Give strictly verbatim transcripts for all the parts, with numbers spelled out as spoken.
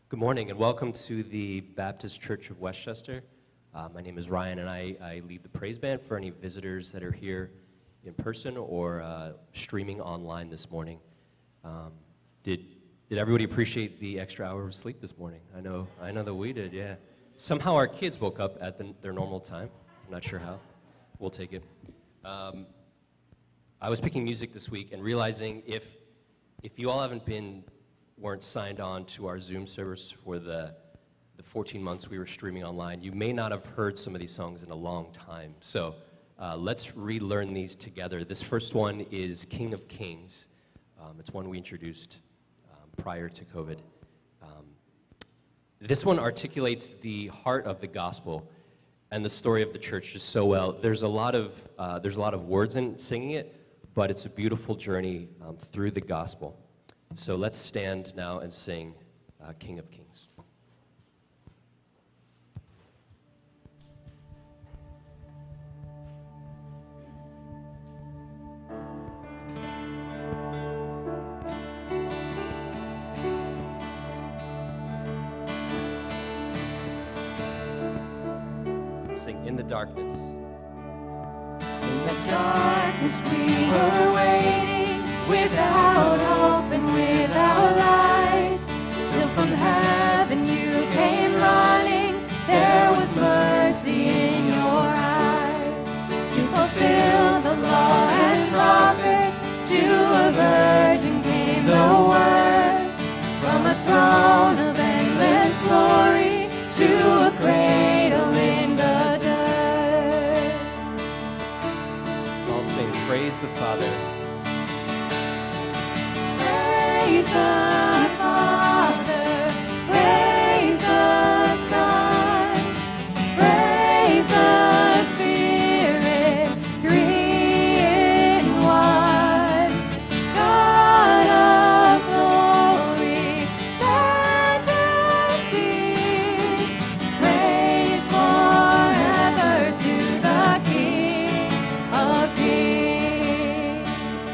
Good morning and welcome to the Baptist Church of Westchester. Uh, my name is Ryan and I, I lead the praise band for any visitors that are here in person or uh, streaming online this morning. Um, did did everybody appreciate the extra hour of sleep this morning? I know I know that we did, yeah. Somehow our kids woke up at the, their normal time. I'm not sure how. We'll take it. Um, I was picking music this week and realizing if if you all haven't been weren't signed on to our Zoom service for the, the fourteen months we were streaming online, you may not have heard some of these songs in a long time. So uh, let's relearn these together. This first one is King of Kings. Um, it's one we introduced um, prior to COVID. Um, this one articulates the heart of the gospel and the story of the church just so well. There's a lot of, uh, there's a lot of words in singing it, but it's a beautiful journey um, through the gospel. So let's stand now and sing uh, King of Kings. Let's sing In the Darkness. In the darkness we were waiting, without hope and without light, till from heaven you came running. There was mercy in your eyes, to fulfill the law and prophets. To a virgin came the word, from a throne of endless glory to a cradle in the dirt. So I'll sing Praise the Father. Praise the Father, praise the Son, praise the Spirit, three in one. God of glory, majesty, praise forever to the King of Kings.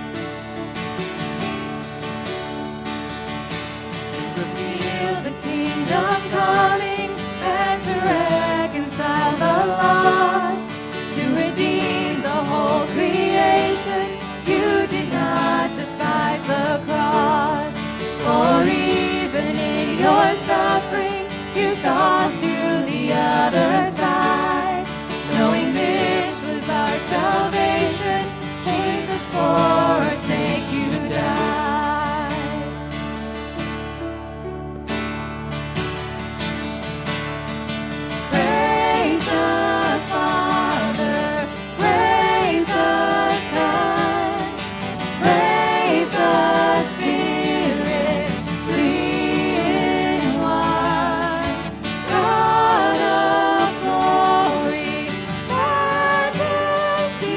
Reveal the kingdom coming, and to reconcile the lost, to redeem the whole creation. You did not despise the cross, for even in your suffering you saw through the other side. Knowing this was our salvation, Jesus, for our sake you died. Praise the Father, praise the Son, praise the Spirit, three in one. God of glory, majesty,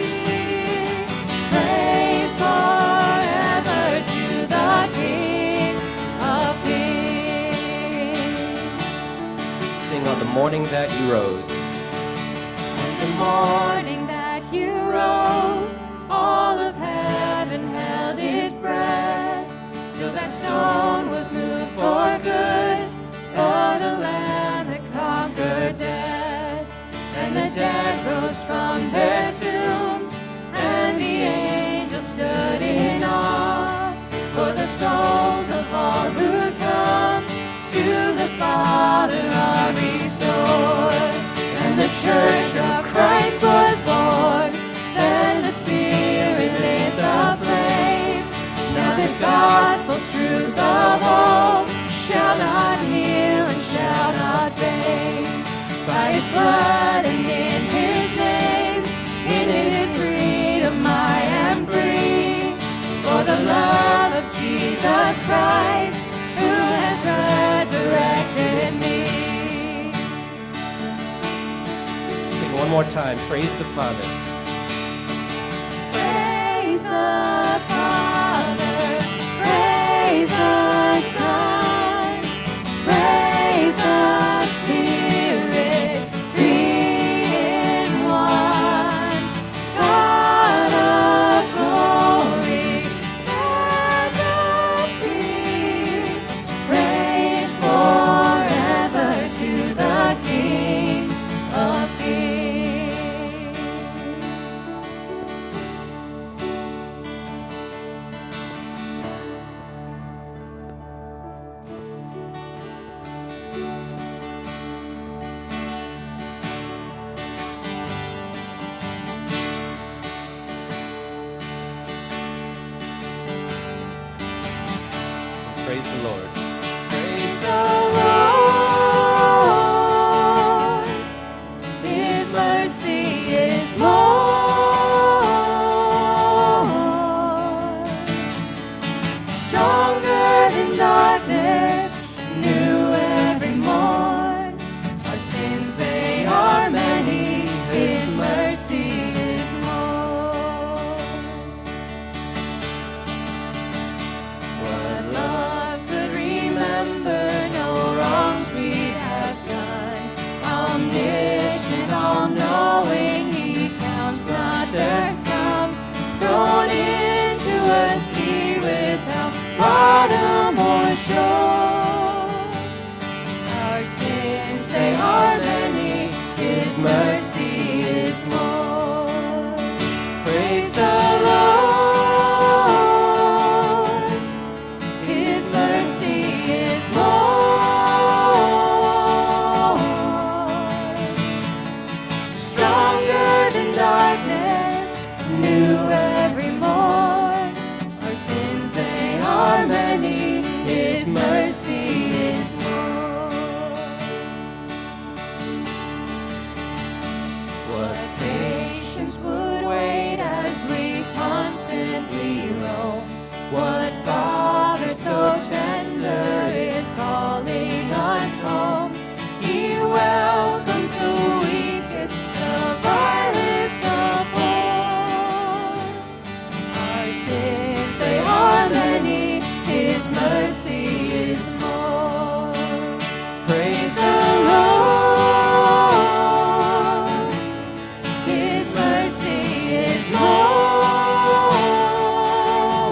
praise forever to the King of Kings. Sing On the Morning That You Rose. The morning that you rose, all of heaven held its breath, till that stone was moved for good, for the Lamb that conquered death. And the dead rose from their tombs, and the angels stood in awe, for the souls of all who come to the Father are restored. And the church of Christ was born, then the Spirit lit the flame. Now this gospel truth of hope shall not kneel and shall not fade. By his blood and in his name, in his freedom I am free. For the love of Jesus Christ, who has resurrected me. Sing one more time. Praise the Father. Praise the Father, praise the Son, praise the Spirit, three in one. God of glory, majesty, praise forever Praise the Lord. Praise the Lord. His mercy is more. Stronger than darkness, new every morn. Our sins, they are many. His mercy is more. What love could remember, no wrongs we have done. Omniscient, all-knowing, He counts not their sum. Thrown into a sea without bottom or shore. Our sins, they are many. His mercy is more. Praise the Lord. His mercy is more. Stronger than darkness, new every morn. Our sins, they are many. His mercy is more. What patience would wait as we constantly roam? What Father so tender is calling us home? He welcomes the weakest, the vilest of all. Our sins, they are many. His mercy is more. Praise the Lord. His mercy is more.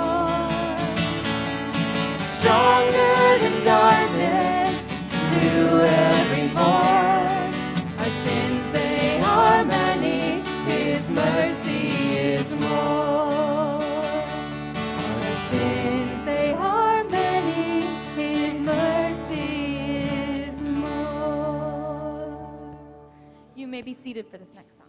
Stronger than darkness, new every morn. Our sins, they are many. His mercy is more. Our sins, they are many. His mercy is more. You may be seated for this next song.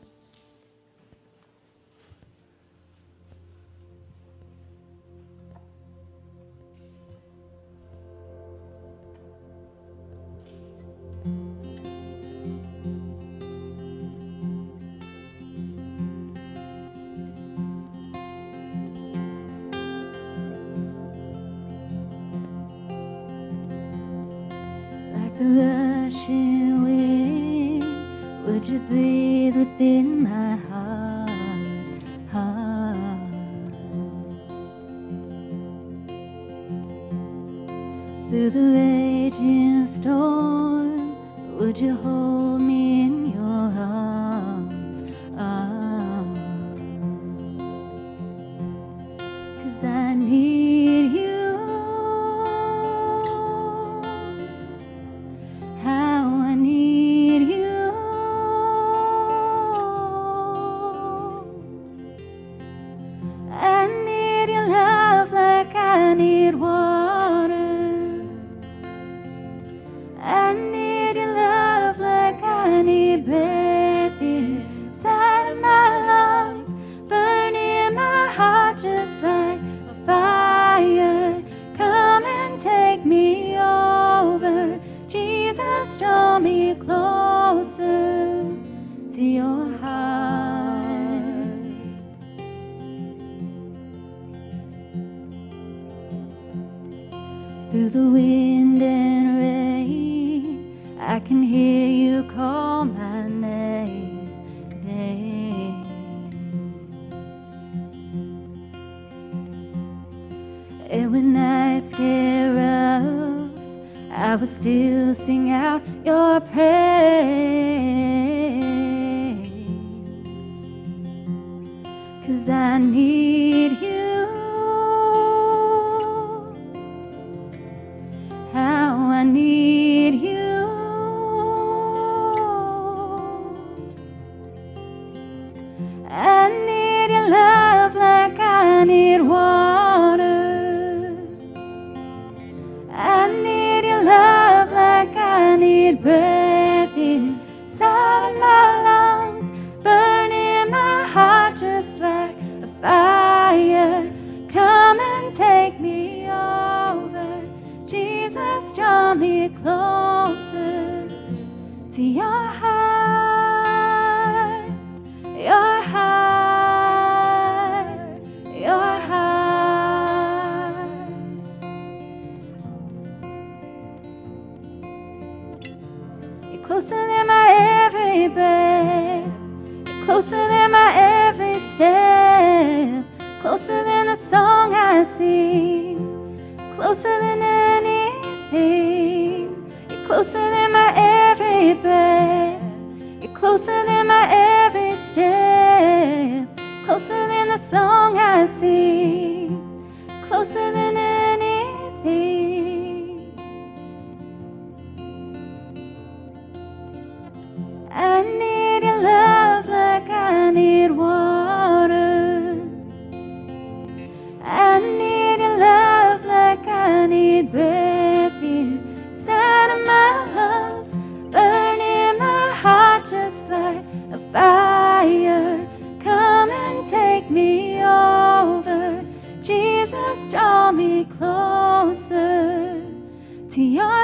Like the rushing wind, would you breathe within my heart, heart? Through the raging storm, would you hold me in your arms, arms? 'Cause I need you. How I need you. I need your love like I need water. I need your love like I need breath inside of my lungs, burning my heart just like a fire. Come and take me over. Jesus, draw me closer to your heart. Through the wind and rain, I can hear you call my name, name. And when nights get rough, I will still sing out your praise. 'Cause I need you. How I need you. I need your love like I need water. I need your love like I need breath inside of my lungs, burning my heart just like a fire. closer than my every step, closer than the song I sing, closer than anything. You're closer than my every breath, you're closer than my every step, closer than the song I sing, closer than anything. I need your love like I need water. I need your love like I need breath inside of my lungs, burning my heart just like a fire. Come and take me over, Jesus, draw me closer to your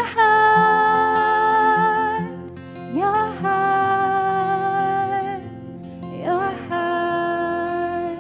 heart, your heart, your heart.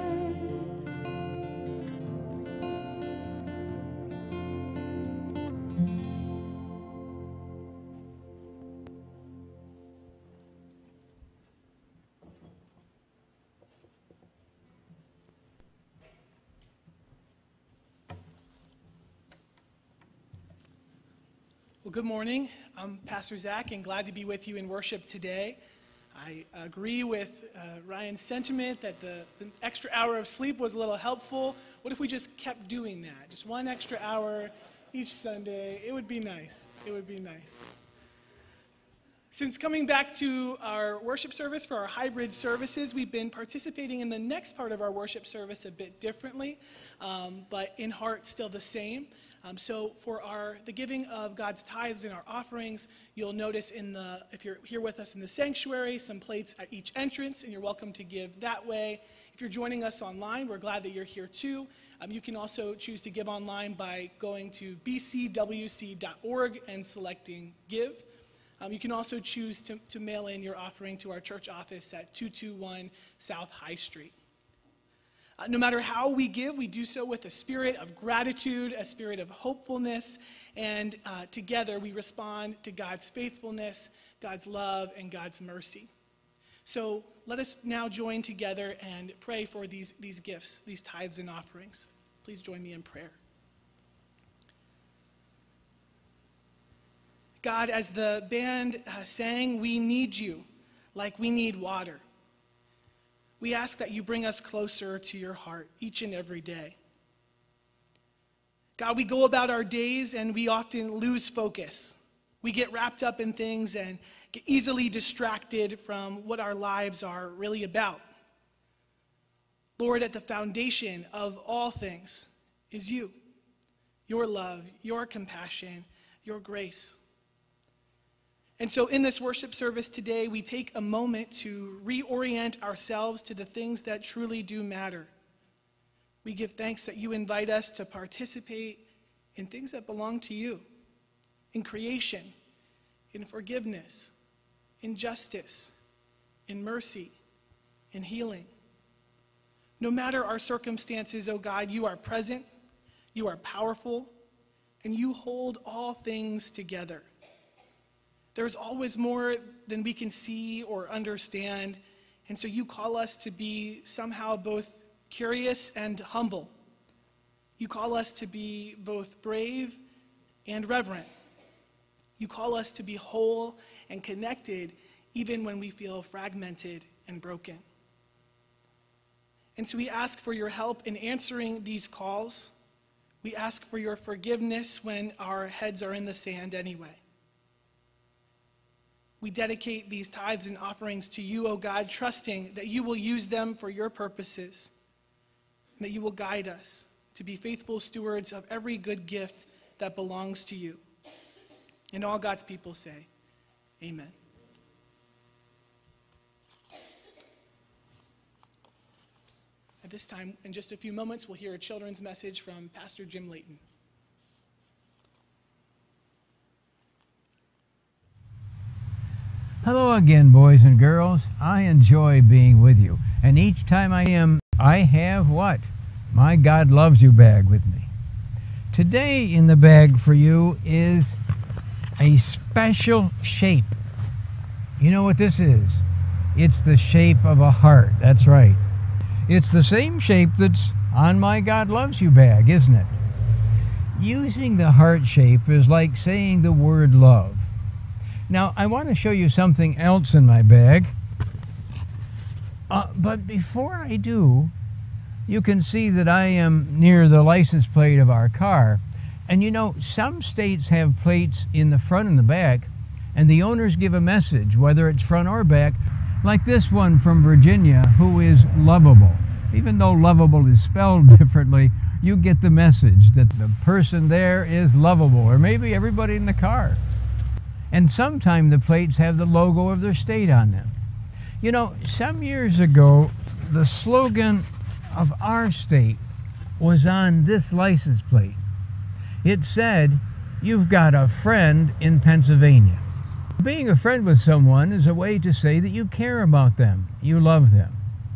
Well, good morning. I'm Pastor Zach and glad to be with you in worship today. I agree with uh, Ryan's sentiment that the, the extra hour of sleep was a little helpful. What if we just kept doing that? Just one extra hour each Sunday. It would be nice. It would be nice. Since coming back to our worship service for our hybrid services, we've been participating in the next part of our worship service a bit differently, um, but in heart still the same. Um, so for our the giving of God's tithes and our offerings, you'll notice in the if you're here with us in the sanctuary, some plates at each entrance, and you're welcome to give that way. If you're joining us online, we're glad that you're here too. Um, you can also choose to give online by going to b c w c dot org and selecting Give. Um, you can also choose to, to mail in your offering to our church office at two two one South High Street. Uh, no matter how we give, we do so with a spirit of gratitude, a spirit of hopefulness, and uh, together we respond to God's faithfulness, God's love, and God's mercy. So let us now join together and pray for these, these gifts, these tithes and offerings. Please join me in prayer. God, as the band uh, sang, we need you like we need water. We ask that you bring us closer to your heart each and every day. God, we go about our days and we often lose focus. We get wrapped up in things and get easily distracted from what our lives are really about. Lord, at the foundation of all things is you, your love, your compassion, your grace. And so in this worship service today, we take a moment to reorient ourselves to the things that truly do matter. We give thanks that you invite us to participate in things that belong to you, in creation, in forgiveness, in justice, in mercy, in healing. No matter our circumstances, oh God, you are present, you are powerful, and you hold all things together. There's always more than we can see or understand, and so you call us to be somehow both curious and humble. You call us to be both brave and reverent. You call us to be whole and connected even when we feel fragmented and broken. And so we ask for your help in answering these calls. We ask for your forgiveness when our heads are in the sand anyway. We dedicate these tithes and offerings to you, O God, trusting that you will use them for your purposes, and that you will guide us to be faithful stewards of every good gift that belongs to you. And all God's people say, amen. At this time, in just a few moments, we'll hear a children's message from Pastor Jim Layton. Hello again, boys and girls. I enjoy being with you. And each time I am, I have what? My God Loves You bag with me. Today in the bag for you is a special shape. You know what this is? It's the shape of a heart. That's right. It's the same shape that's on my God Loves You bag, isn't it? Using the heart shape is like saying the word love. Now, I want to show you something else in my bag. Uh, but before I do, you can see that I am near the license plate of our car. And you know, some states have plates in the front and the back, and the owners give a message, whether it's front or back, like this one from Virginia, who is lovable. Even though lovable is spelled differently, you get the message that the person there is lovable, or maybe everybody in the car. And sometimes the plates have the logo of their state on them. You know, some years ago, the slogan of our state was on this license plate. It said, "You've got a friend in Pennsylvania." Being a friend with someone is a way to say that you care about them, you love them.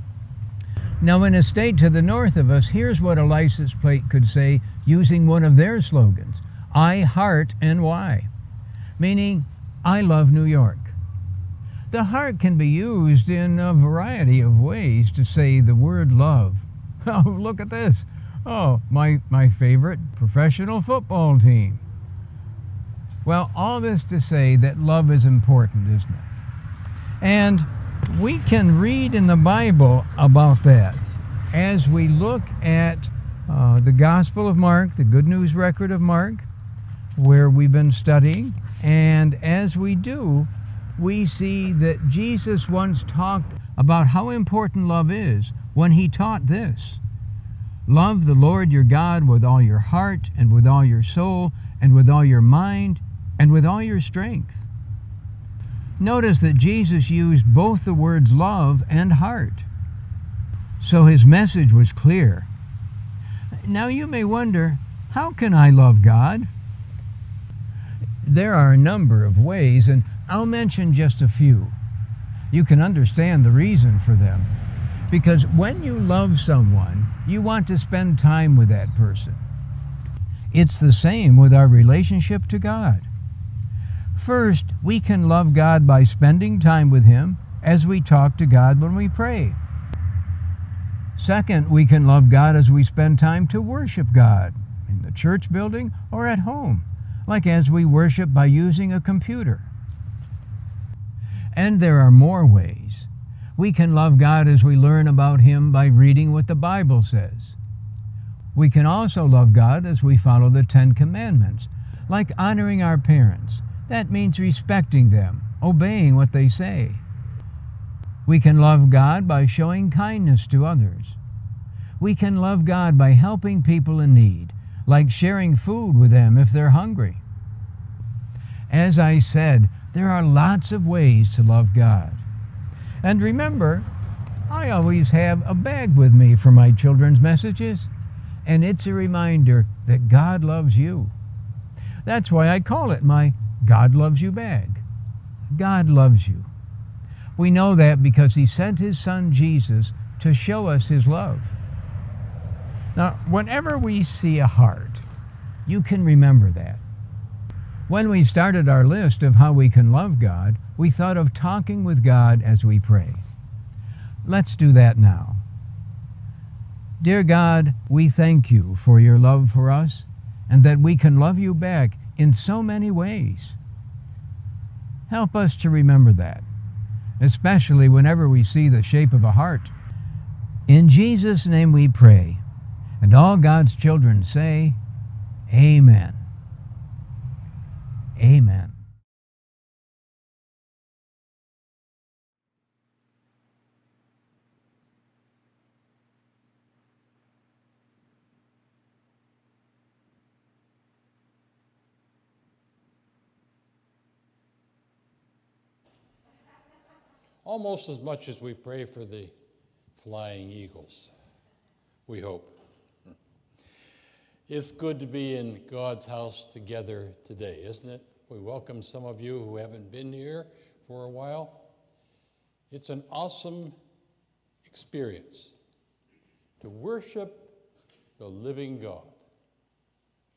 Now, in a state to the north of us, here's what a license plate could say using one of their slogans: "I heart N Y," meaning I love New York. The heart can be used in a variety of ways to say the word love. Oh, look at this. Oh, my, my favorite professional football team. Well, all this to say that love is important, isn't it? And we can read in the Bible about that as we look at uh, the Gospel of Mark, the Good News record of Mark, where we've been studying. And as we do, we see that Jesus once talked about how important love is when he taught this: "Love the Lord your God with all your heart and with all your soul and with all your mind and with all your strength." Notice that Jesus used both the words love and heart. So his message was clear. Now you may wonder, how can I love God? There are a number of ways, and I'll mention just a few. You can understand the reason for them. Because when you love someone, you want to spend time with that person. It's the same with our relationship to God. First, we can love God by spending time with him as we talk to God when we pray. Second, we can love God as we spend time to worship God in the church building or at home, like as we worship by using a computer. And there are more ways. We can love God as we learn about him by reading what the Bible says. We can also love God as we follow the Ten Commandments, like honoring our parents. That means respecting them, obeying what they say. We can love God by showing kindness to others. We can love God by helping people in need, like sharing food with them if they're hungry. As I said, there are lots of ways to love God. And remember, I always have a bag with me for my children's messages, and it's a reminder that God loves you. That's why I call it my God Loves You bag. God loves you. We know that because he sent his son Jesus to show us his love. Now, whenever we see a heart, you can remember that. When we started our list of how we can love God, we thought of talking with God as we pray. Let's do that now. Dear God, we thank you for your love for us and that we can love you back in so many ways. Help us to remember that, especially whenever we see the shape of a heart. In Jesus' name we pray, and all God's children say, Amen. Amen. Almost as much as we pray for the flying eagles, we hope. It's good to be in God's house together today, isn't it? We welcome some of you who haven't been here for a while. It's an awesome experience to worship the living God.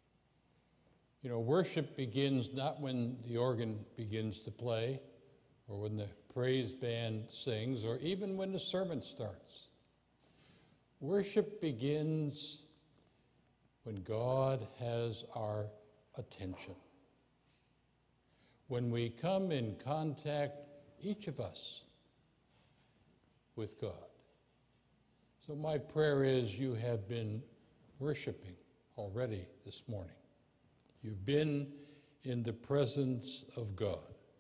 You know, worship begins not when the organ begins to play or when the praise band sings, or even when the sermon starts. Worship begins when God has our attention. When we come in contact, each of us, with God. So my prayer is you have been worshiping already this morning. You've been in the presence of God.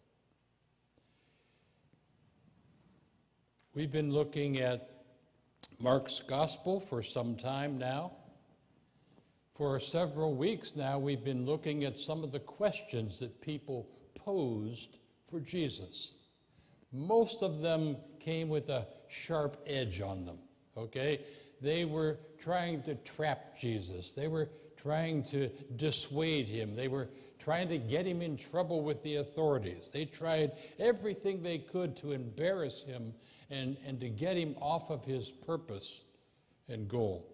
We've been looking at Mark's Gospel for some time now. For several weeks now, we've been looking at some of the questions that people posed for Jesus. Most of them came with a sharp edge on them, okay? They were trying to trap Jesus. They were trying to dissuade him. They were trying to get him in trouble with the authorities. They tried everything they could to embarrass him and, and to get him off of his purpose and goal.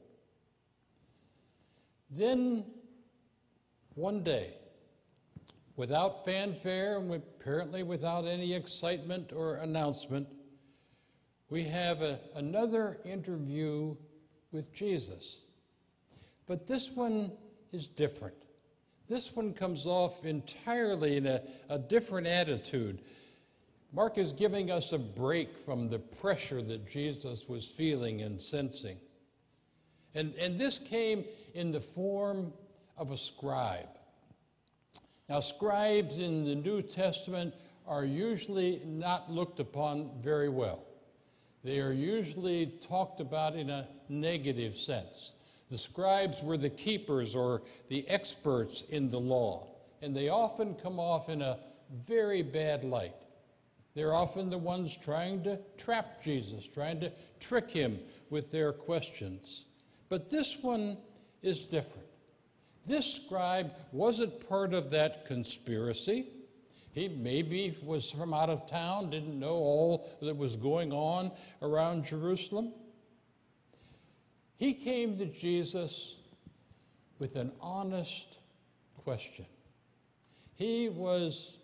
Then, one day, without fanfare and apparently without any excitement or announcement, we have a, another interview with Jesus. But this one is different. This one comes off entirely in a, a different attitude. Mark is giving us a break from the pressure that Jesus was feeling and sensing. And, and this came in the form of a scribe. Now, scribes in the New Testament are usually not looked upon very well. They are usually talked about in a negative sense. The scribes were the keepers or the experts in the law, and they often come off in a very bad light. They're often the ones trying to trap Jesus, trying to trick him with their questions. But this one is different. This scribe wasn't part of that conspiracy. He maybe was from out of town, didn't know all that was going on around Jerusalem. He came to Jesus with an honest question. He was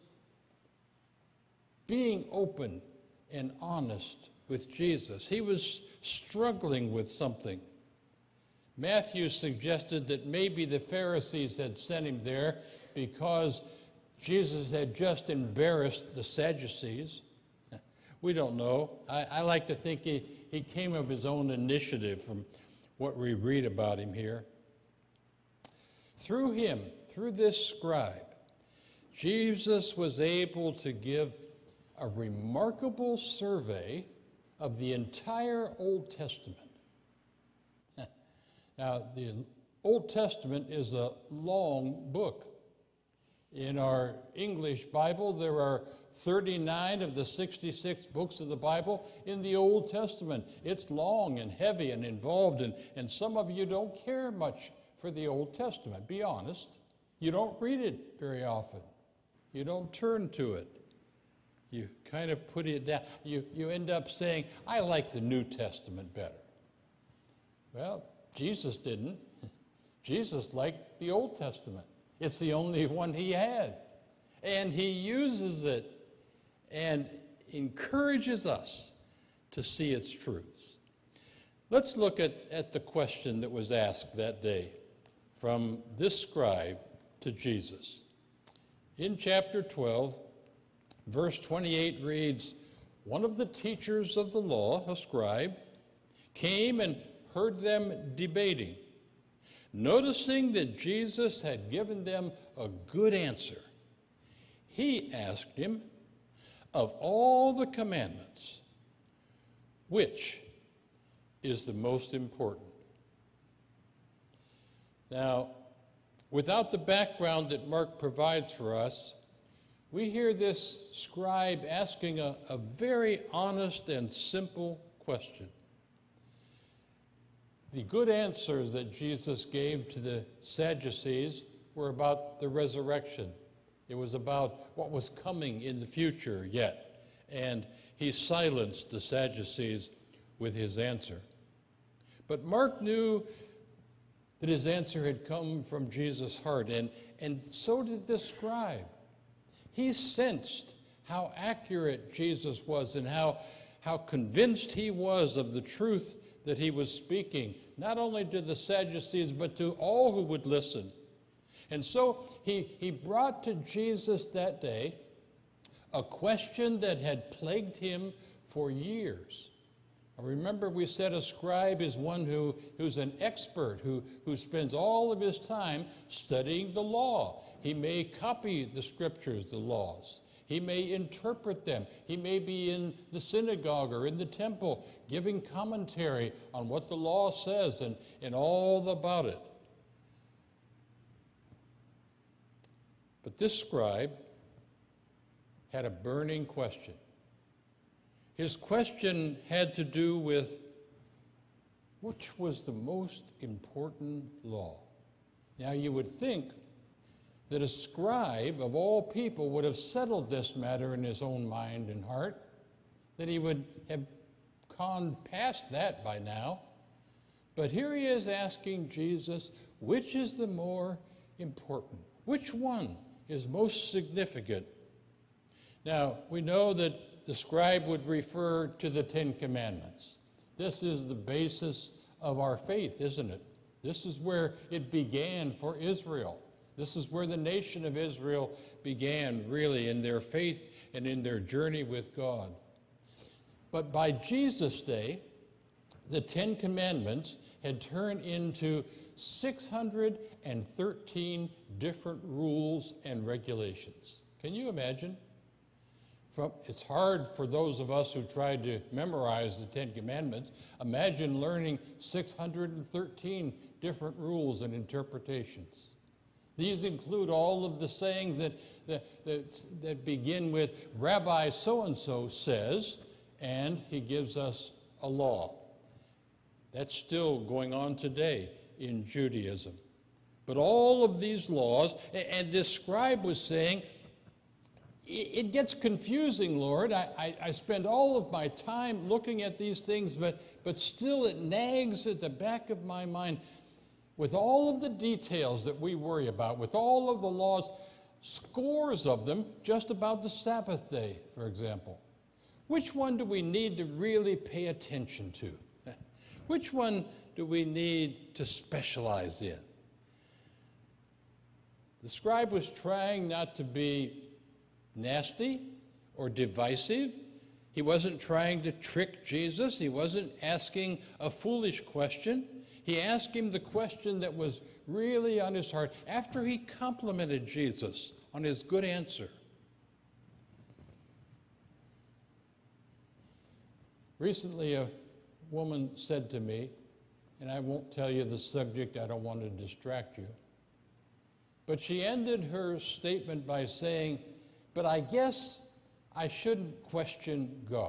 being open and honest with Jesus. He was struggling with something. Matthew suggested that maybe the Pharisees had sent him there because Jesus had just embarrassed the Sadducees. We don't know. I, I like to think he, he came of his own initiative from what we read about him here. Through him, through this scribe, Jesus was able to give a remarkable survey of the entire Old Testament. Now, the Old Testament is a long book. In our English Bible, there are thirty-nine of the sixty-six books of the Bible in the Old Testament. It's long and heavy and involved, and, and some of you don't care much for the Old Testament. Be honest. You don't read it very often. You don't turn to it. You kind of put it down. You, you end up saying, I like the New Testament better. Well, Jesus didn't. Jesus liked the Old Testament. It's the only one he had. And he uses it and encourages us to see its truths. Let's look at, at the question that was asked that day from this scribe to Jesus. In chapter twelve, verse twenty-eight reads, one of the teachers of the law, a scribe, came and heard them debating. Noticing that Jesus had given them a good answer, he asked him, of all the commandments, which is the most important? Now, without the background that Mark provides for us, we hear this scribe asking a, a very honest and simple question. The good answers that Jesus gave to the Sadducees were about the resurrection. It was about what was coming in the future yet. And he silenced the Sadducees with his answer. But Mark knew that his answer had come from Jesus' heart, and, and so did this scribe. He sensed how accurate Jesus was and how, how convinced he was of the truth that he was speaking, not only to the Sadducees, but to all who would listen. And so he, he brought to Jesus that day a question that had plagued him for years. Now remember, we said a scribe is one who, who's an expert, who, who spends all of his time studying the law. He may copy the scriptures, the laws. He may interpret them. He may be in the synagogue or in the temple giving commentary on what the law says and, and all about it. But this scribe had a burning question. His question had to do with which was the most important law. Now you would think that a scribe of all people would have settled this matter in his own mind and heart, that he would have gone past that by now. But here he is asking Jesus, which is the more important? Which one is most significant? Now, we know that the scribe would refer to the Ten Commandments. This is the basis of our faith, isn't it? This is where it began for Israel. This is where the nation of Israel began, really, in their faith and in their journey with God. But by Jesus' day, the Ten Commandments had turned into six hundred thirteen different rules and regulations. Can you imagine? From, it's hard for those of us who tried to memorize the Ten Commandments. Imagine learning six hundred thirteen different rules and interpretations. These include all of the sayings that, that, that, that begin with Rabbi so-and-so says, and he gives us a law. That's still going on today in Judaism. But all of these laws, and this scribe was saying, it gets confusing, Lord. I, I, I spend all of my time looking at these things, but, but still it nags at the back of my mind. With all of the details that we worry about, with all of the laws, scores of them just about the Sabbath day, for example. Which one do we need to really pay attention to? Which one do we need to specialize in? The scribe was trying not to be nasty or divisive. He wasn't trying to trick Jesus. He wasn't asking a foolish question. He asked him the question that was really on his heart after he complimented Jesus on his good answer. Recently, a woman said to me, and I won't tell you the subject, I don't want to distract you, but she ended her statement by saying, but I guess I shouldn't question God.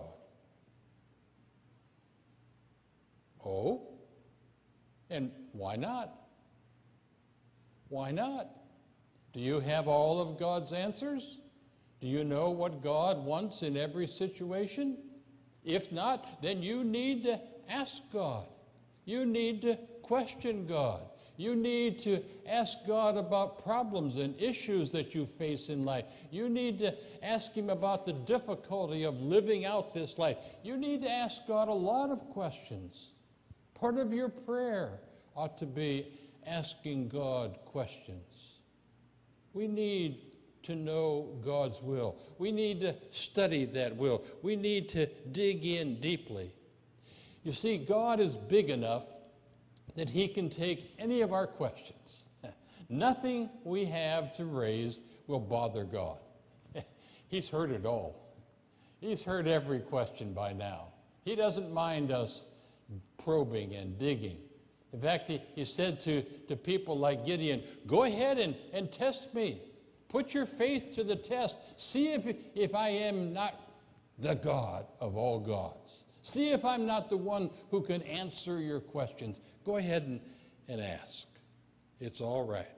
Oh? And why not? Why not? Do you have all of God's answers? Do you know what God wants in every situation? If not, then you need to ask God. You need to question God. You need to ask God about problems and issues that you face in life. You need to ask Him about the difficulty of living out this life. You need to ask God a lot of questions. Part of your prayer ought to be asking God questions. We need to know God's will. We need to study that will. We need to dig in deeply. You see, God is big enough that He can take any of our questions. Nothing we have to raise will bother God. He's heard it all. He's heard every question by now. He doesn't mind us probing and digging. In fact, he, he said to, to people like Gideon, go ahead and, and test me. Put your faith to the test. See if, if I am not the God of all gods. See if I'm not the one who can answer your questions. Go ahead and, and ask. It's all right.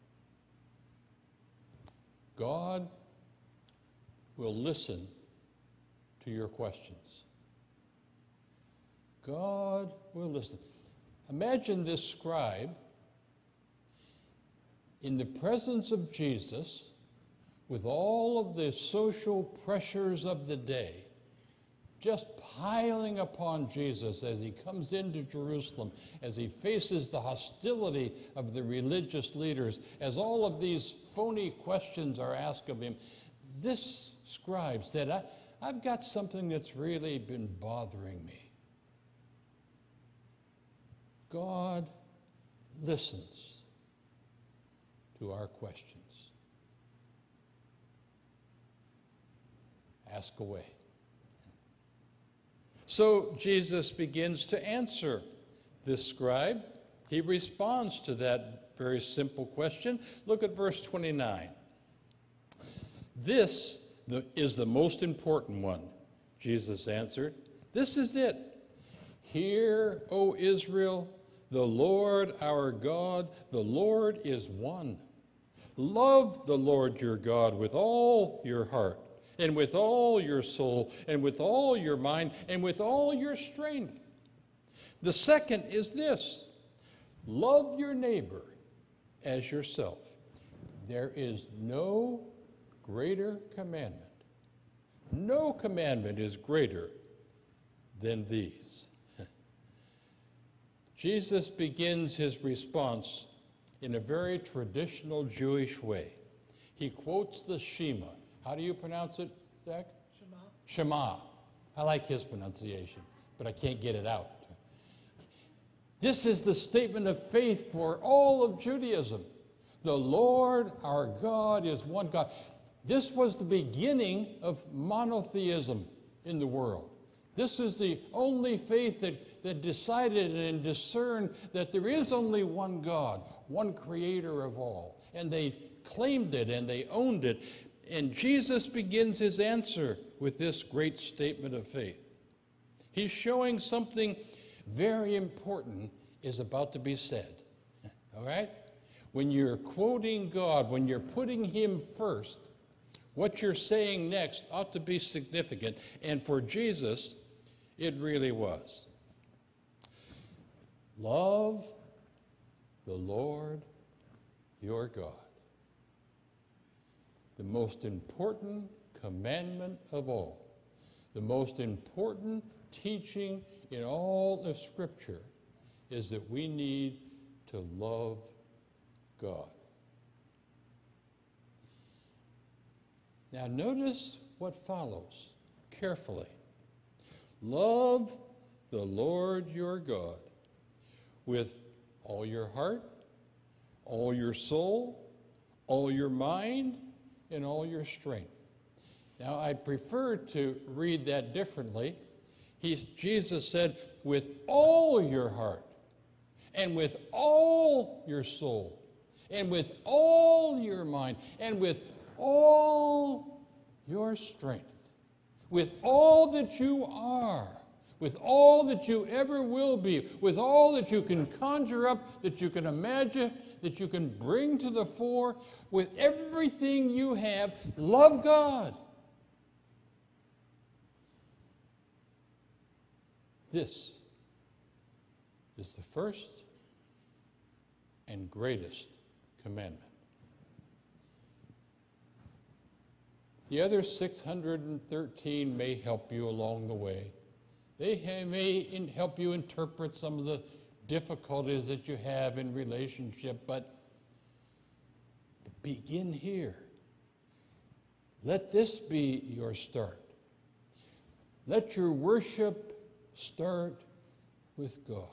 God will listen to your questions. God will listen. Imagine this scribe in the presence of Jesus with all of the social pressures of the day just piling upon Jesus as he comes into Jerusalem, as he faces the hostility of the religious leaders, as all of these phony questions are asked of him, this scribe said, I, I've got something that's really been bothering me. God listens to our questions. Ask away. So Jesus begins to answer this scribe. He responds to that very simple question. Look at verse twenty-nine. This is the most important one, Jesus answered. This is it. Hear, O Israel, the Lord our God, the Lord is one. Love the Lord your God with all your heart, and with all your soul, and with all your mind, and with all your strength. The second is this: love your neighbor as yourself. There is no greater commandment. No commandment is greater than these. Jesus begins his response in a very traditional Jewish way. He quotes the Shema. How do you pronounce it, Zach? Shema. Shema. I like his pronunciation, but I can't get it out. This is the statement of faith for all of Judaism. The Lord our God is one God. This was the beginning of monotheism in the world. This is the only faith that, that decided and discerned that there is only one God, one creator of all. And they claimed it and they owned it. And Jesus begins his answer with this great statement of faith. He's showing something very important is about to be said. All right? When you're quoting God, when you're putting him first, what you're saying next ought to be significant. And for Jesus, it really was. Love the Lord your God. The most important commandment of all, the most important teaching in all of Scripture is that we need to love God. Now notice what follows carefully. Love the Lord your God with all your heart, all your soul, all your mind, and all your strength. Now, I'd prefer to read that differently. He, Jesus said, with all your heart, and with all your soul, and with all your mind, and with all your strength, with all that you are, with all that you ever will be, with all that you can conjure up, that you can imagine, that you can bring to the fore, with everything you have, love God. This is the first and greatest commandment. The other six hundred thirteen may help you along the way. They may in help you interpret some of the difficulties that you have in relationship, but begin here. Let this be your start. Let your worship start with God.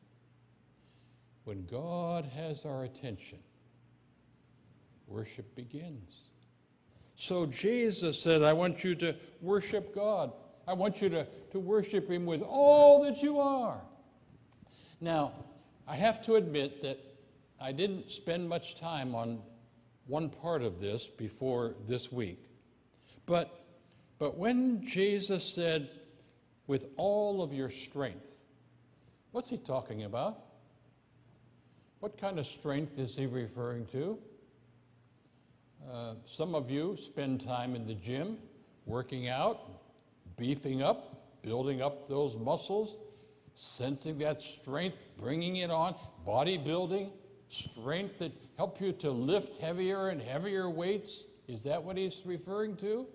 When God has our attention, worship begins. So Jesus said, I want you to worship God. I want you to, to worship him with all that you are. Now, I have to admit that I didn't spend much time on one part of this before this week. But, but when Jesus said, with all of your strength, what's he talking about? What kind of strength is he referring to? Uh, some of you spend time in the gym, working out, beefing up, building up those muscles, sensing that strength, bringing it on, bodybuilding, strength that help you to lift heavier and heavier weights. Is that what he's referring to?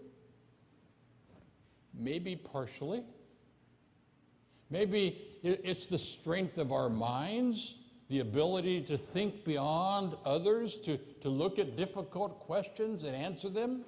Maybe partially. Maybe it's the strength of our minds, the ability to think beyond others, to, to look at difficult questions and answer them.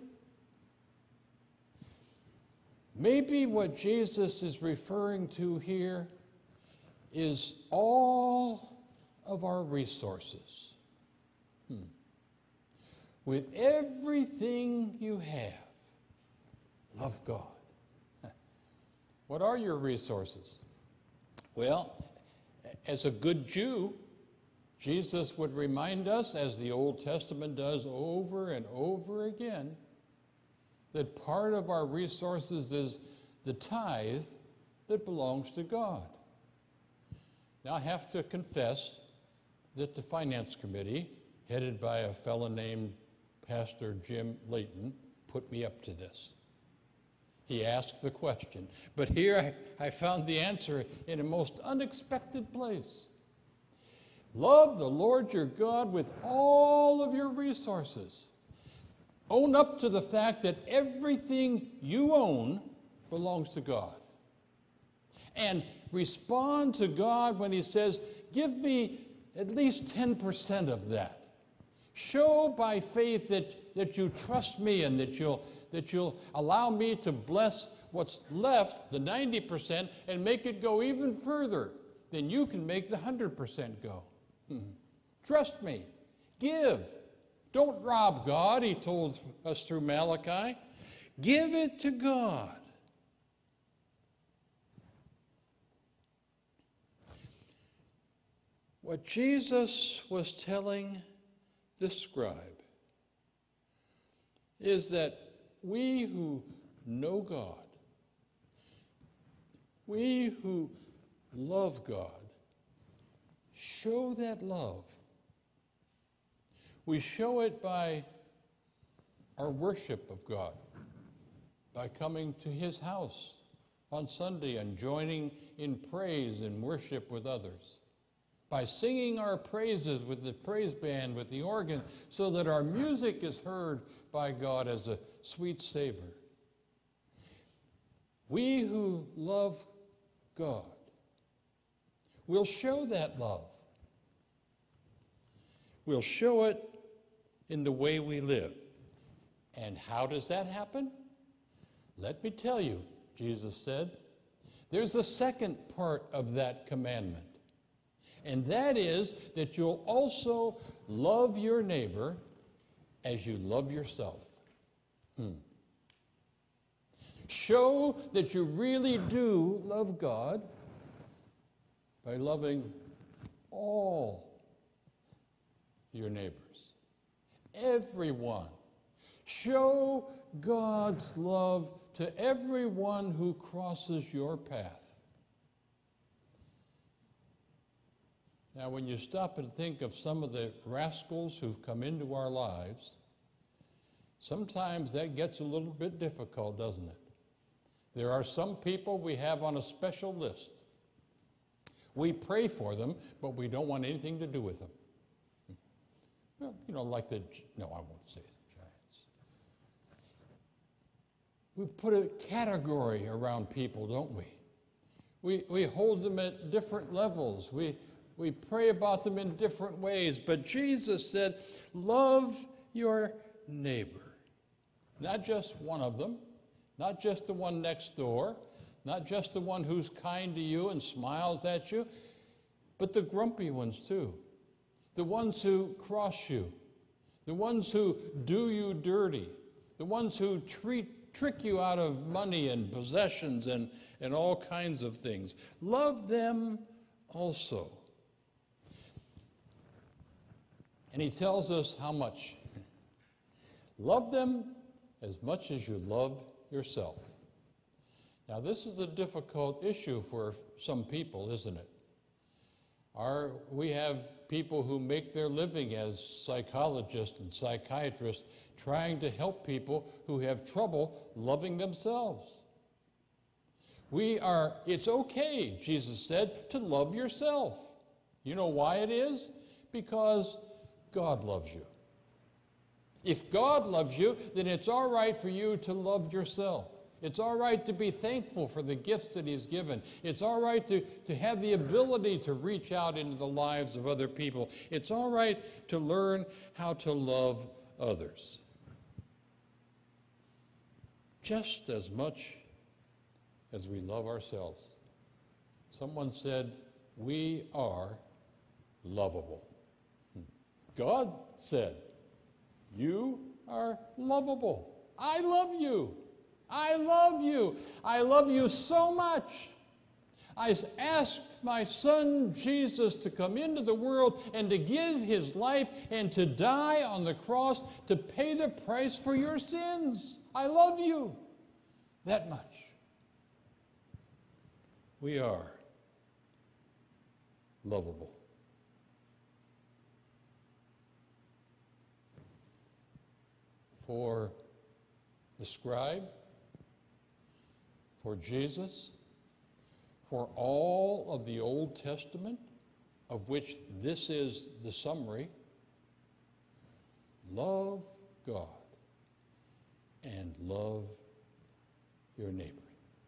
Maybe what Jesus is referring to here is all of our resources. Hmm. With everything you have, love God. What are your resources? Well, as a good Jew, Jesus would remind us, as the Old Testament does over and over again, that part of our resources is the tithe that belongs to God. Now, I have to confess that the Finance Committee, headed by a fellow named Pastor Jim Layton, put me up to this. He asked the question, but here I, I found the answer in a most unexpected place. Love the Lord your God with all of your resources. Own up to the fact that everything you own belongs to God. And respond to God when he says, give me at least ten percent of that. Show by faith that, that you trust me and that you'll, that you'll allow me to bless what's left, the ninety percent, and make it go even further. Then you can make the one hundred percent go. Hmm. Trust me. Give. Don't rob God, he told us through Malachi. Give it to God. What Jesus was telling this scribe is that we who know God, we who love God, show that love. We show it by our worship of God, by coming to his house on Sunday and joining in praise and worship with others, by singing our praises with the praise band, with the organ, so that our music is heard by God as a sweet savor. We who love God will show that love. We'll show it in the way we live. And how does that happen? Let me tell you, Jesus said, there's a second part of that commandment. And that is that you'll also love your neighbor as you love yourself. Hmm. Show that you really do love God by loving all your neighbors, everyone. Show God's love to everyone who crosses your path. Now, when you stop and think of some of the rascals who've come into our lives, sometimes that gets a little bit difficult, doesn't it? There are some people we have on a special list. We pray for them, but we don't want anything to do with them. Well, you know, like the, no, I won't say it, giants. We put a category around people, don't we? We, we hold them at different levels. We, we pray about them in different ways. But Jesus said, love your neighbor. Not just one of them, not just the one next door, not just the one who's kind to you and smiles at you, but the grumpy ones too. The ones who cross you, the ones who do you dirty, the ones who treat, trick you out of money and possessions and, and all kinds of things. Love them also. And he tells us how much. Love them as much as you love yourself. Now, this is a difficult issue for some people, isn't it? Our, we have people who make their living as psychologists and psychiatrists trying to help people who have trouble loving themselves. We are, it's okay, Jesus said, to love yourself. You know why it is? Because God loves you. If God loves you, then it's all right for you to love yourself. It's all right to be thankful for the gifts that He's given. It's all right to, to have the ability to reach out into the lives of other people. It's all right to learn how to love others. Just as much as we love ourselves. Someone said, we are lovable. God said, you are lovable. I love you. I love you. I love you so much. I asked my son Jesus to come into the world and to give his life and to die on the cross to pay the price for your sins. I love you that much. We are lovable. For the scribe, for Jesus, for all of the Old Testament, of which this is the summary, love God and love your neighbor.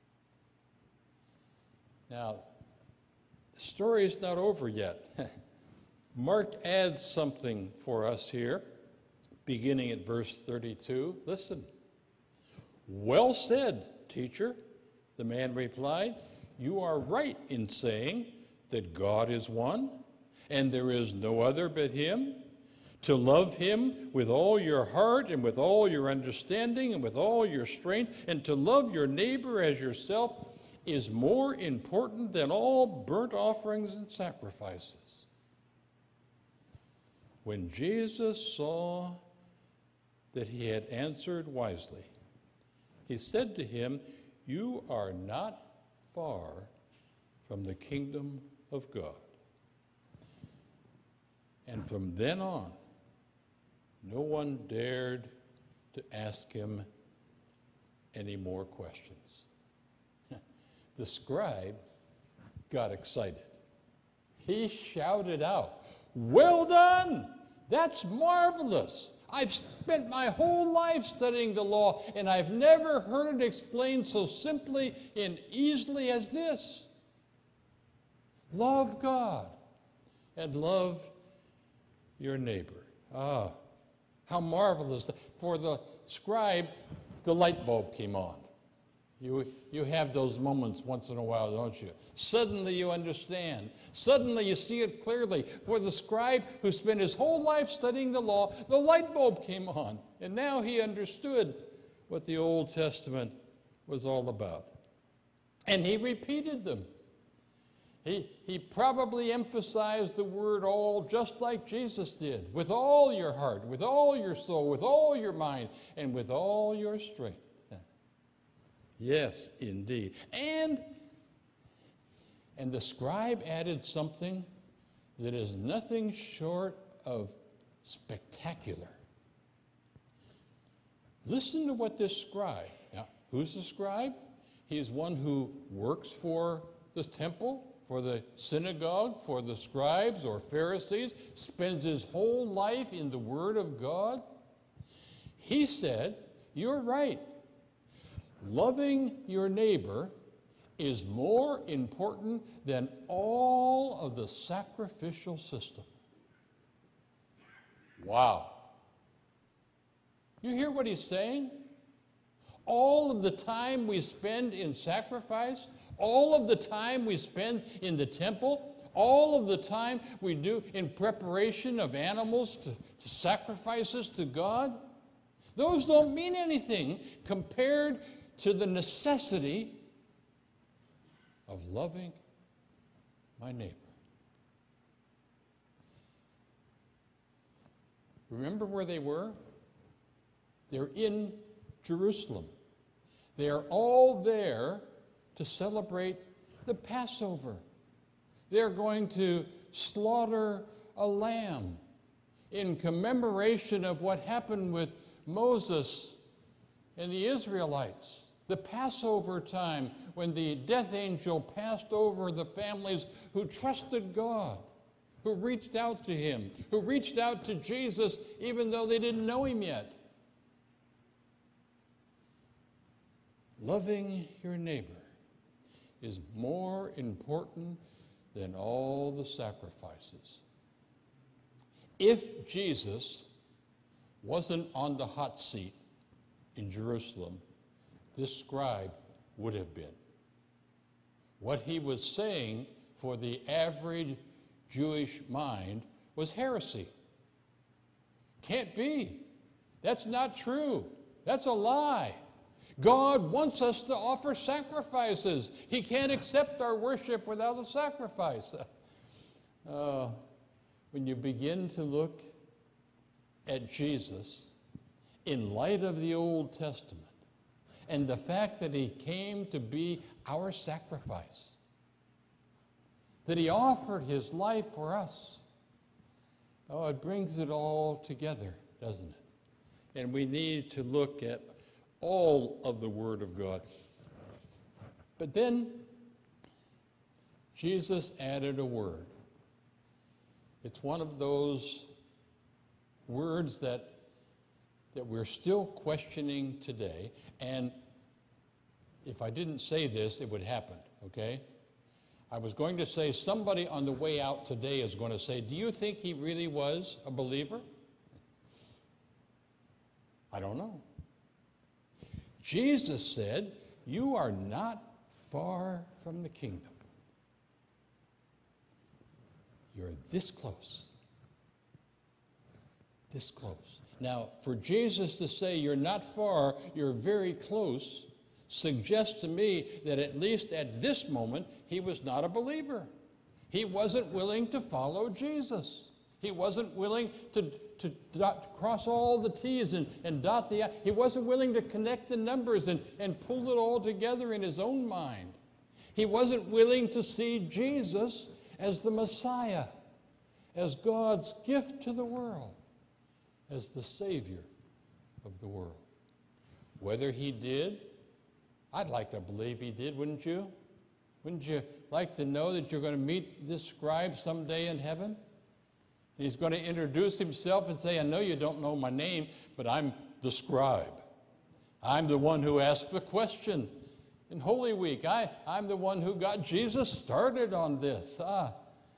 Now, the story is not over yet. Mark adds something for us here, beginning at verse thirty-two. Listen. Well said, teacher, the man replied. You are right in saying that God is one, and there is no other but Him. To love Him with all your heart and with all your understanding and with all your strength, and to love your neighbor as yourself is more important than all burnt offerings and sacrifices. When Jesus saw that he had answered wisely, He said to him, you are not far from the kingdom of God. And from then on, no one dared to ask him any more questions. The scribe got excited. He shouted out, well done! That's marvelous! I've spent my whole life studying the law, and I've never heard it explained so simply and easily as this. Love God and love your neighbor. Ah, how marvelous. For the scribe, the light bulb came on. You, you have those moments once in a while, don't you? Suddenly you understand. Suddenly you see it clearly. For the scribe who spent his whole life studying the law, the light bulb came on. And now he understood what the Old Testament was all about. And he repeated them. He, he probably emphasized the word all just like Jesus did. With all your heart, with all your soul, with all your mind, and with all your strength. Yes, indeed. And, and the scribe added something that is nothing short of spectacular. Listen to what this scribe, now, who's the scribe? He is one who works for the temple, for the synagogue, for the scribes or Pharisees, spends his whole life in the Word of God. He said, you're right. Loving your neighbor is more important than all of the sacrificial system. Wow. You hear what he's saying? All of the time we spend in sacrifice, all of the time we spend in the temple, all of the time we do in preparation of animals to, to sacrifices to God, those don't mean anything compared to the necessity of loving my neighbor. Remember where they were? They're in Jerusalem. They are all there to celebrate the Passover. They're going to slaughter a lamb in commemoration of what happened with Moses and the Israelites. The Passover time when the death angel passed over the families who trusted God. who reached out to him, who reached out to Jesus even though they didn't know him yet. Loving your neighbor is more important than all the sacrifices. If Jesus wasn't on the hot seat in Jerusalem, this scribe would have been. What he was saying for the average Jewish mind was heresy. Can't be. That's not true. That's a lie. God wants us to offer sacrifices. He can't accept our worship without a sacrifice. Uh, when you begin to look at Jesus in light of the Old Testament and the fact that he came to be our sacrifice, that he offered his life for us, oh, it brings it all together, doesn't it? And we need to look at all of the Word of God. But then Jesus added a word. It's one of those words that, that we're still questioning today. And if I didn't say this, it would happen, okay? I was going to say somebody on the way out today is going to say, do you think he really was a believer? I don't know. Jesus said, you are not far from the kingdom. You're this close. This close. Now, for Jesus to say you're not far, you're very close, suggests to me that at least at this moment, he was not a believer. He wasn't willing to follow Jesus. He wasn't willing to, to dot, cross all the T's and, and dot the I. He wasn't willing to connect the numbers and, and pull it all together in his own mind. He wasn't willing to see Jesus as the Messiah, as God's gift to the world, as the Savior of the world. Whether he did, I'd like to believe he did, wouldn't you? Wouldn't you like to know that you're going to meet this scribe someday in heaven? He's going to introduce himself and say, I know you don't know my name, but I'm the scribe. I'm the one who asked the question in Holy Week. I, I'm the one who got Jesus started on this. Ah.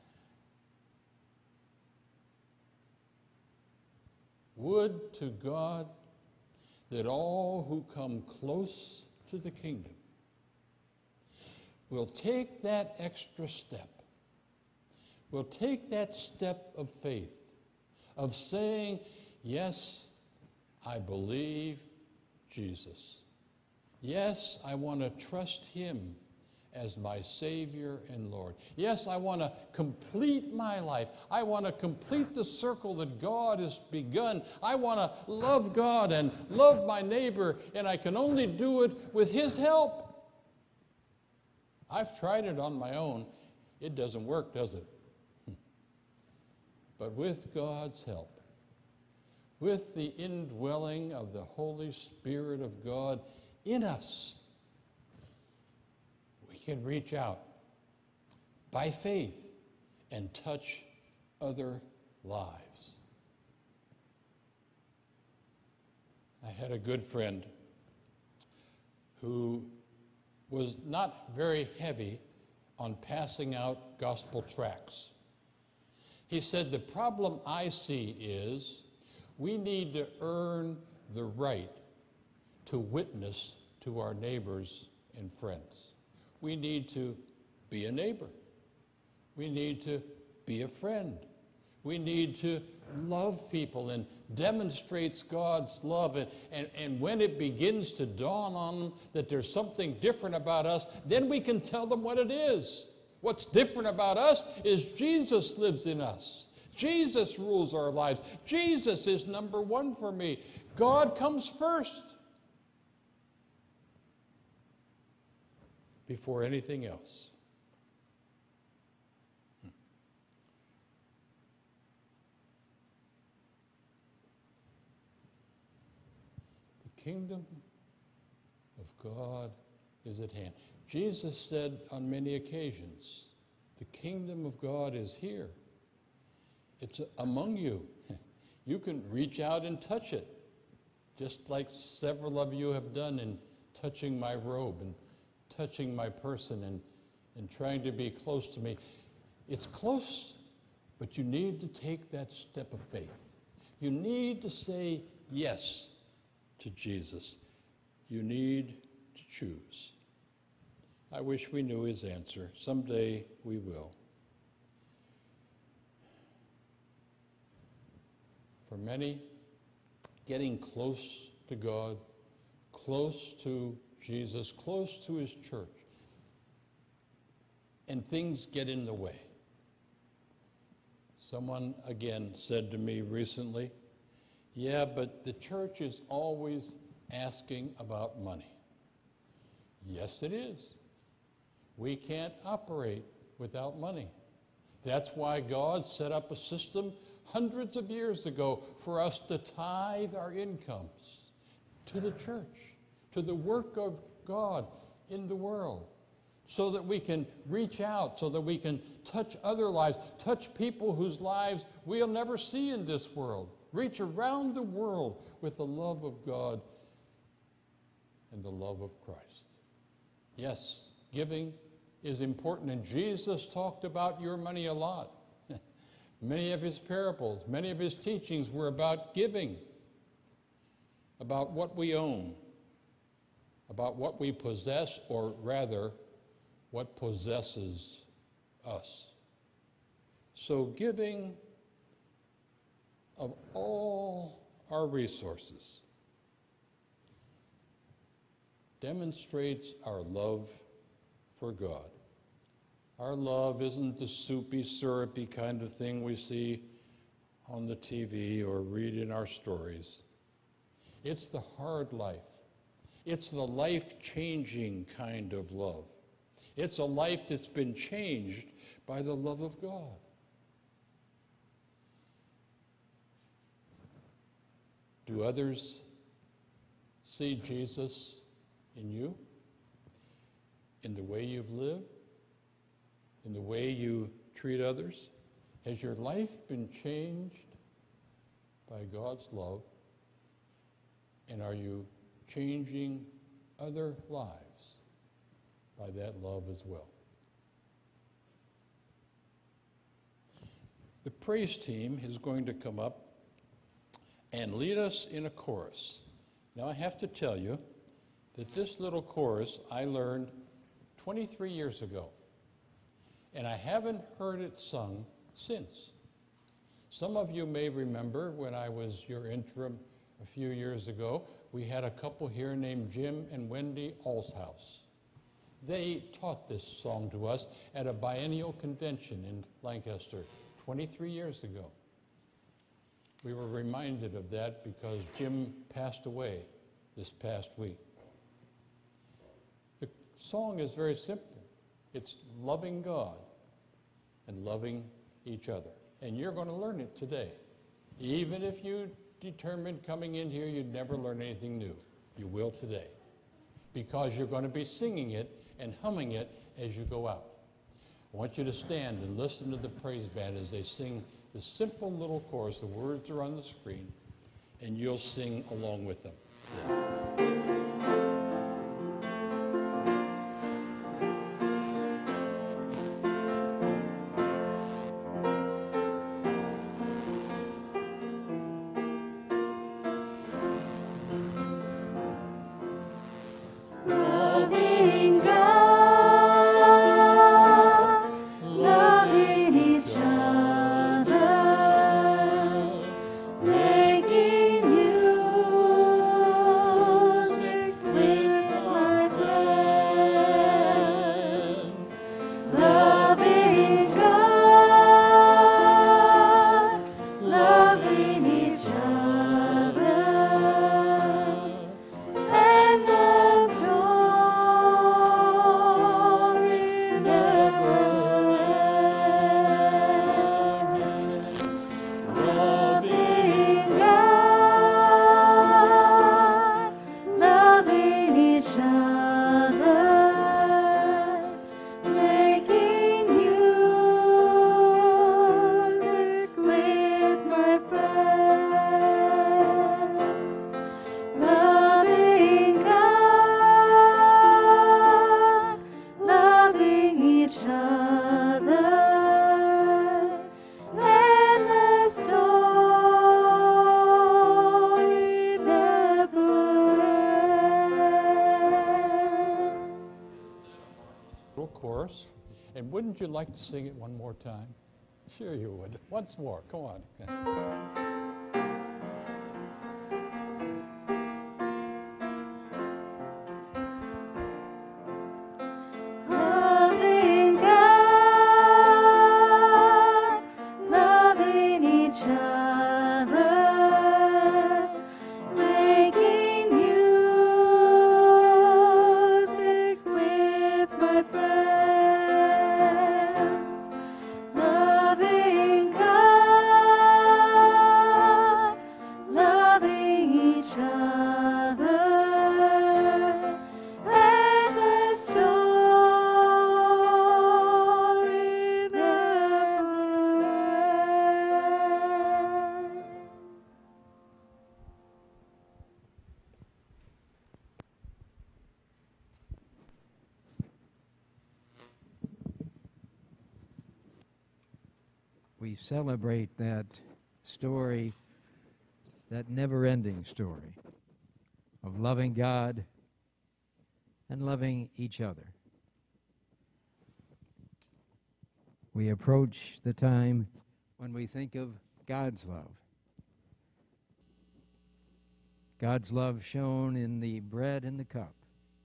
Would to God that all who come close to the kingdom will take that extra step. We'll take that step of faith, of saying, yes, I believe Jesus. Yes, I want to trust him as my Savior and Lord. Yes, I want to complete my life. I want to complete the circle that God has begun. I want to love God and love my neighbor, and I can only do it with his help. I've tried it on my own. It doesn't work, does it? But with God's help, with the indwelling of the Holy Spirit of God in us, we can reach out by faith and touch other lives. I had a good friend who was not very heavy on passing out gospel tracts. He said, the problem I see is we need to earn the right to witness to our neighbors and friends. We need to be a neighbor. We need to be a friend. We need to love people and demonstrates God's love. And, and, and when it begins to dawn on them that there's something different about us, then we can tell them what it is. What's different about us is Jesus lives in us. Jesus rules our lives. Jesus is number one for me. God comes first before anything else. The kingdom of God is at hand. Jesus said on many occasions, the kingdom of God is here. It's among you. You can reach out and touch it, just like several of you have done in touching my robe and touching my person and, and trying to be close to me. It's close, but you need to take that step of faith. You need to say yes to Jesus. You need to choose. I wish we knew his answer. Someday we will. For many, getting close to God, close to Jesus, close to his church, and things get in the way. Someone again said to me recently, yeah, but the church is always asking about money. Yes, it is. We can't operate without money. That's why God set up a system hundreds of years ago for us to tithe our incomes to the church, to the work of God in the world, so that we can reach out, so that we can touch other lives, touch people whose lives we'll never see in this world, reach around the world with the love of God and the love of Christ. Yes, giving is important, and Jesus talked about your money a lot. Many of his parables, many of his teachings were about giving, about what we own, about what we possess, or rather, what possesses us. So giving of all our resources demonstrates our love for God. Our love isn't the soupy, syrupy kind of thing we see on the T V or read in our stories. It's the hard life. It's the life-changing kind of love. It's a life that's been changed by the love of God. Do others see Jesus in you? In the way you've lived? In the way you treat others? Has your life been changed by God's love? And are you changing other lives by that love as well? The praise team is going to come up and lead us in a chorus. Now I have to tell you that this little chorus I learned twenty-three years ago. And I haven't heard it sung since. Some of you may remember when I was your interim a few years ago, we had a couple here named Jim and Wendy Alshouse. They taught this song to us at a biennial convention in Lancaster twenty-three years ago. We were reminded of that because Jim passed away this past week. The song is very simple. It's loving God and loving each other. And you're going to learn it today. Even if you determined coming in here you'd never learn anything new, you will today. Because you're going to be singing it and humming it as you go out. I want you to stand and listen to the praise band as they sing this simple little chorus. The words are on the screen, and you'll sing along with them. Loving God, loving each other, making you Wouldn't you like to sing it one more time? Sure you would. Once more. Come on. Okay. Loving God, loving each other, making music with my friends. Loving God, loving each other, and the story never ends. We celebrate that story, that never-ending story of loving God and loving each other. We approach the time when we think of God's love. God's love shown in the bread and the cup.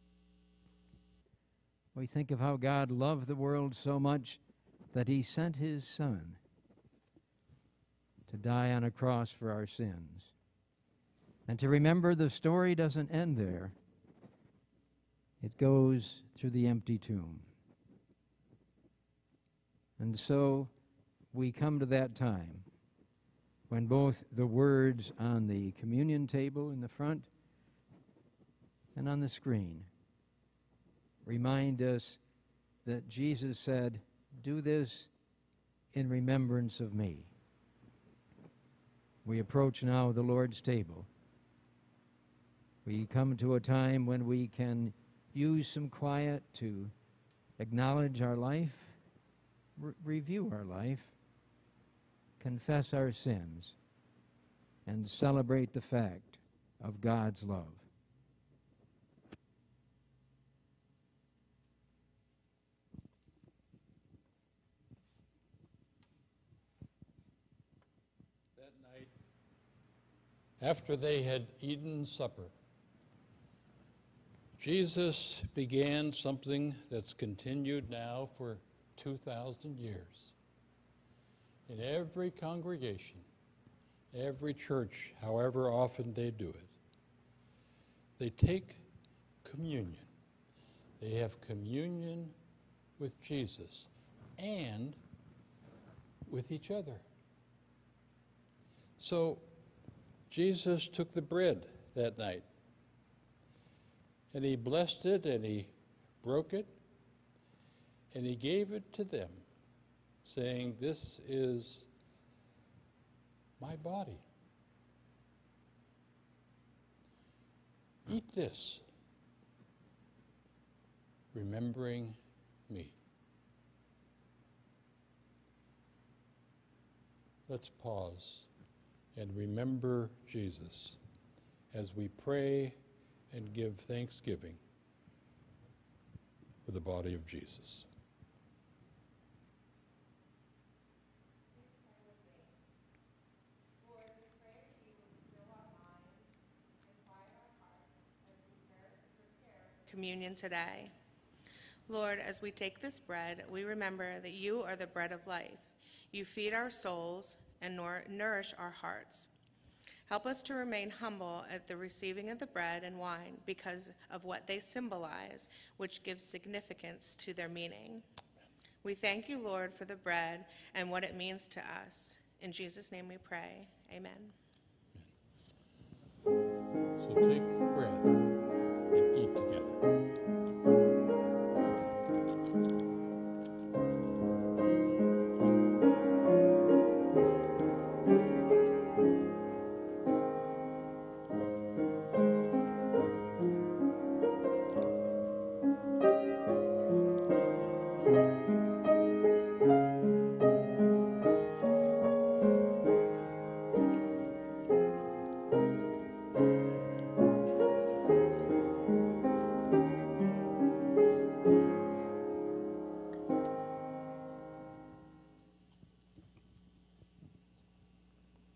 We think of how God loved the world so much that he sent his Son to die on a cross for our sins. And to remember the story doesn't end there. It goes through the empty tomb. And so we come to that time when both the words on the communion table in the front and on the screen remind us that Jesus said, "Do this in remembrance of me." We approach now the Lord's table. We come to a time when we can use some quiet to acknowledge our life, re- review our life, confess our sins, and celebrate the fact of God's love. That night, after they had eaten supper, Jesus began something that's continued now for two thousand years. In every congregation, every church, however often they do it, they take communion. They have communion with Jesus and with each other. So Jesus took the bread that night, and he blessed it, and he broke it, and he gave it to them, saying, "This is my body. Eat this, remembering me." Let's pause and remember Jesus as we pray and give thanksgiving for the body of Jesus. Communion today. Lord, as we take this bread, we remember that you are the bread of life. You feed our souls and nour- nourish our hearts. Help us to remain humble at the receiving of the bread and wine because of what they symbolize, which gives significance to their meaning. We thank you, Lord, for the bread and what it means to us. In Jesus' name we pray. Amen. So take bread and eat together.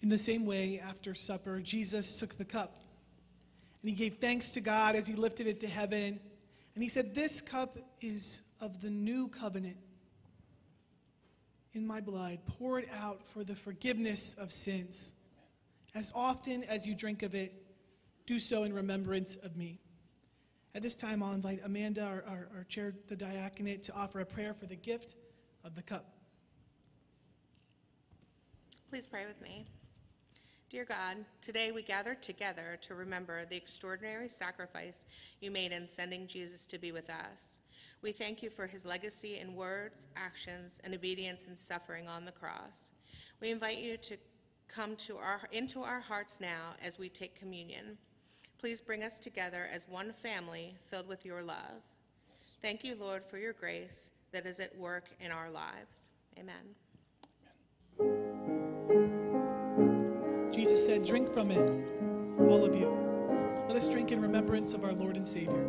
In the same way, after supper, Jesus took the cup, and he gave thanks to God as he lifted it to heaven. And he said, "This cup is of the new covenant in my blood, poured out for the forgiveness of sins. As often as you drink of it, do so in remembrance of me." At this time, I'll invite Amanda, our, our, our chair, the diaconate, to offer a prayer for the gift of the cup. Please pray with me. Dear God, today we gather together to remember the extraordinary sacrifice you made in sending Jesus to be with us. We thank you for his legacy in words, actions, and obedience and suffering on the cross. We invite you to come to our, into our hearts now as we take communion. Please bring us together as one family filled with your love. Thank you, Lord, for your grace that is at work in our lives. Amen. Jesus said, "Drink from it, all of you. Let us drink in remembrance of our Lord and Savior."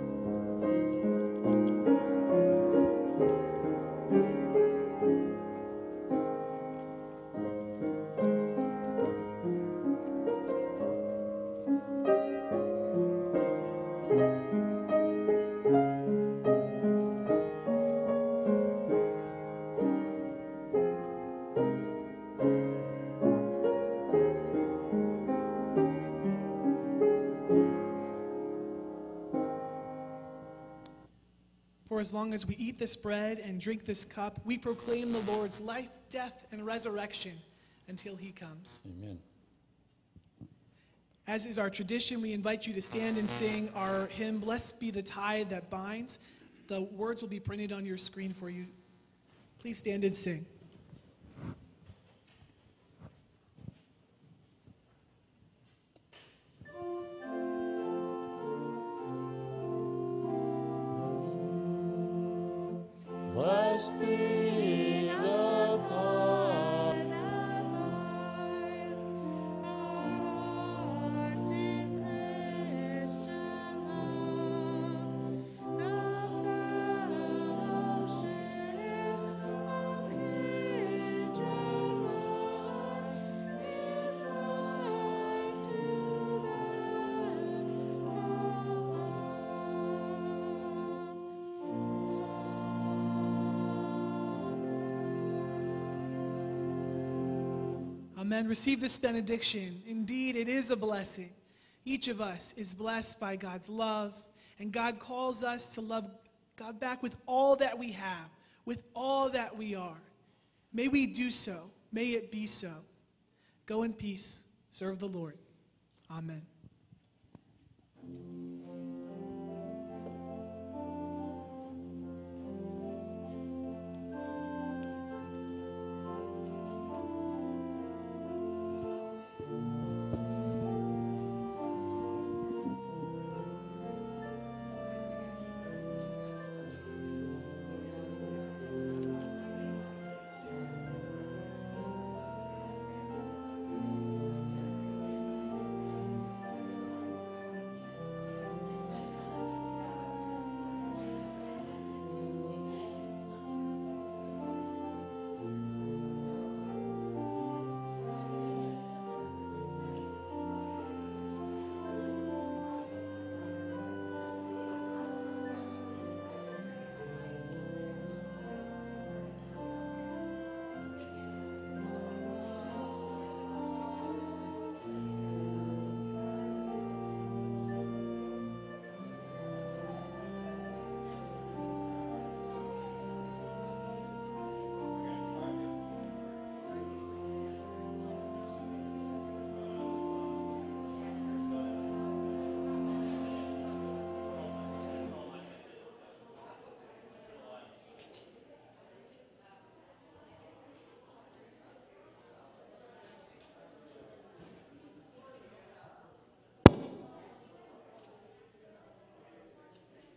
For as long as we eat this bread and drink this cup, we proclaim the Lord's life, death, and resurrection until he comes. Amen. As is our tradition, we invite you to stand and sing our hymn, "Blessed Be the Tie That Binds." The words will be printed on your screen for you. Please stand and sing. Blessed be the tie that binds our hearts in Christian love, the fellowship of kindred loves is like to that Amen. Receive this benediction. Indeed, it is a blessing. Each of us is blessed by God's love, and God calls us to love God back with all that we have, with all that we are. May we do so. May it be so. Go in peace. Serve the Lord. Amen.